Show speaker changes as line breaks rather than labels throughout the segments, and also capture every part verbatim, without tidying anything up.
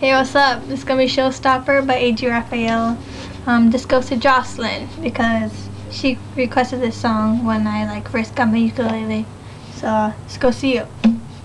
Hey, what's up? This is gonna be Showstopper by A G Rafael. Um, this goes to Jocelyn because she requested this song when I like first got my ukulele. So uh, let's go see you.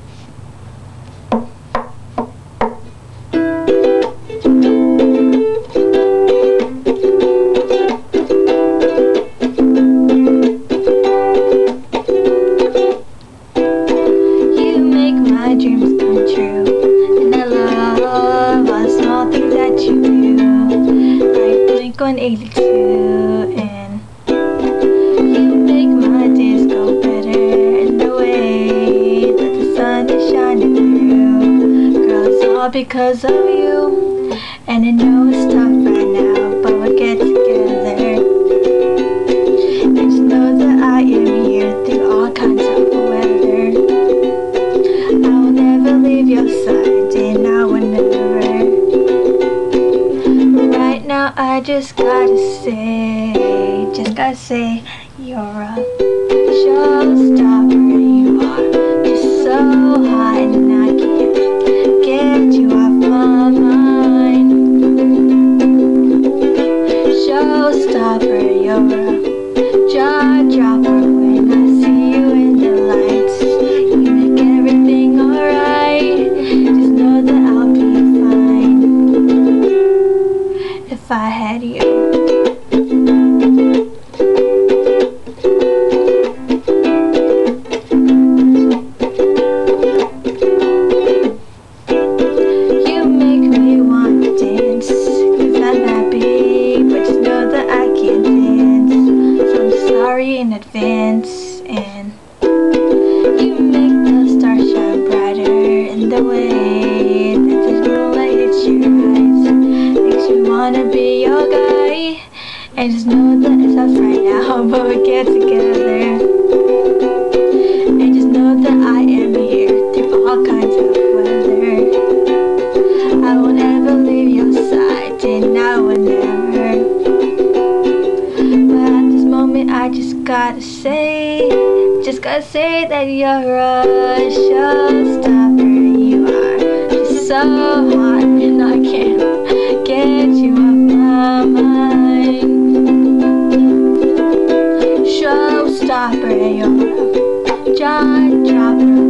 You make my dreams come true, and I love all the small things that you do, like Blink one eighty-two, and you make my days go better in the way that the sun is shining through. Girl, it's all because of you, and I know it's tough right now, but we'll get together. And just know that I am here through all kinds of weather. I will never leave your side, and I will never. Right now I just gotta say, just gotta say, you're a showstopper. You are just so hot, and I can't get you off my mind. Showstopper, you're a jaw dropper. When I see you in the lights, you make everything alright. Just know that I'll be fine if I had you. You make me want to dance, cause I'm happy, but just know that I can't dance. So I'm sorry in advance. And you make the stars shine brighter in the way that the moonlight hits your eyes. Makes me wanna be your guy. And just know that it's us right now, but we get together. And just know that I am here through all kinds of weather. I will never leave your side, and I will never. But at this moment I just gotta say, just gotta say that you're a showstopper. You are just so hot, and I can't get you off my mind. Showstopper, you're a jaw dropper.